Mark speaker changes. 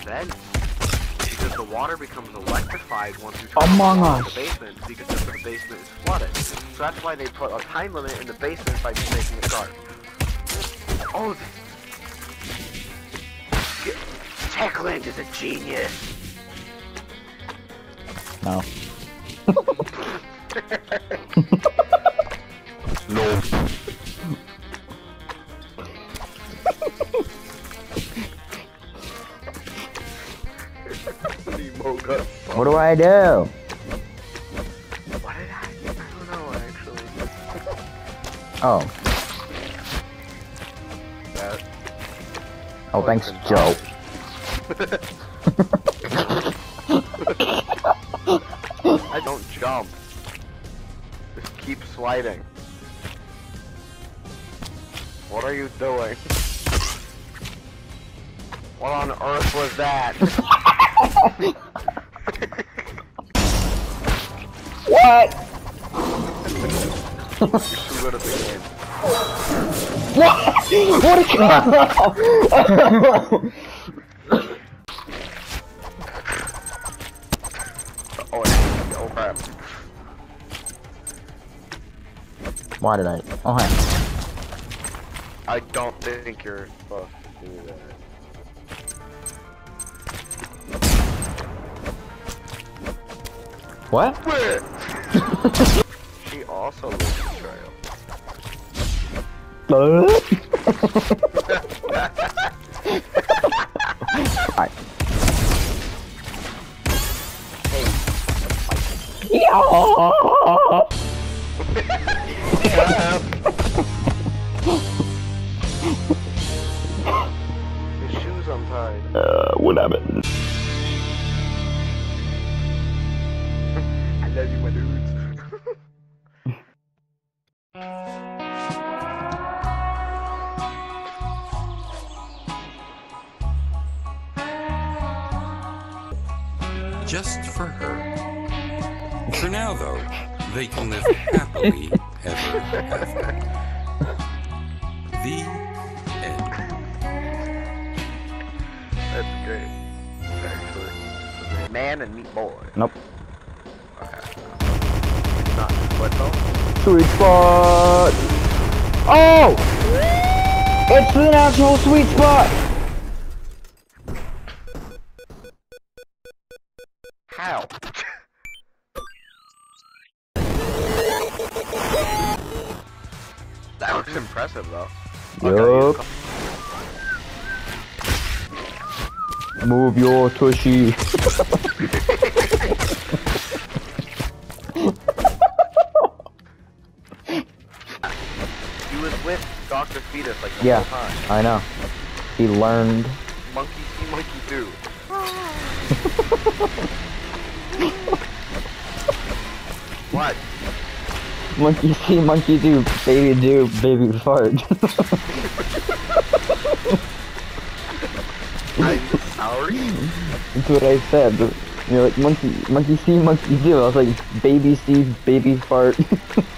Speaker 1: vents. Because the water becomes electrified once you turn
Speaker 2: Among
Speaker 1: on
Speaker 2: Us.
Speaker 1: the basement, because the basement is flooded. So that's why they put a time limit in the basement by just making it dark. Oh, Techland is a genius.
Speaker 2: No.
Speaker 3: No.
Speaker 2: What do I do?
Speaker 1: What did I don't know, actually.
Speaker 2: Oh.
Speaker 1: That.
Speaker 2: Oh, thanks, Joe.
Speaker 1: I don't jump. Just keep sliding. What are you doing? What on earth was that?
Speaker 2: What?
Speaker 1: You're too good at the game.
Speaker 2: What? What is
Speaker 1: Oh crap.
Speaker 2: Why did I? Oh, hi.
Speaker 1: I don't think you're supposed to do that.
Speaker 2: What?
Speaker 1: She also lives in trail.
Speaker 2: Alright.
Speaker 1: His shoes untied.
Speaker 2: What happened?
Speaker 1: I love you, my dudes.
Speaker 4: Just for her. For now, though, they can live happily ever after. The end.
Speaker 1: That's great. Actually. Man and meat boy.
Speaker 2: Nope.
Speaker 1: Okay. Not what though?
Speaker 2: Sweet spot! Oh! It's the national sweet spot!
Speaker 1: How? That looks impressive though.
Speaker 2: Yup. Move your tushy.
Speaker 1: He was with Dr. Fetus like the
Speaker 2: Yeah,
Speaker 1: whole time.
Speaker 2: I know. He learned.
Speaker 1: Monkey see, monkey do. What?
Speaker 2: Monkey see, monkey do, baby fart.
Speaker 1: I'm sorry?
Speaker 2: That's what I said. You're like, monkey see, monkey do. I was like, baby see, baby fart.